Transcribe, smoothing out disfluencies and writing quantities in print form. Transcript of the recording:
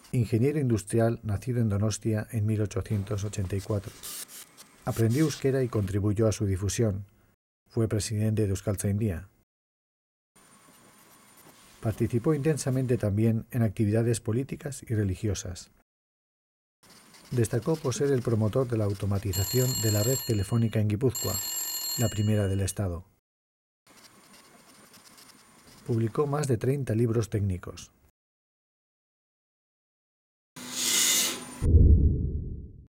ingeniero industrial nacido en Donostia en 1884. Aprendió euskera y contribuyó a su difusión. Fue presidente de Euskaltzaindia. Participó intensamente también en actividades políticas y religiosas. Destacó por ser el promotor de la automatización de la red telefónica en Guipúzcoa, la primera del Estado. Publicó más de 30 libros técnicos.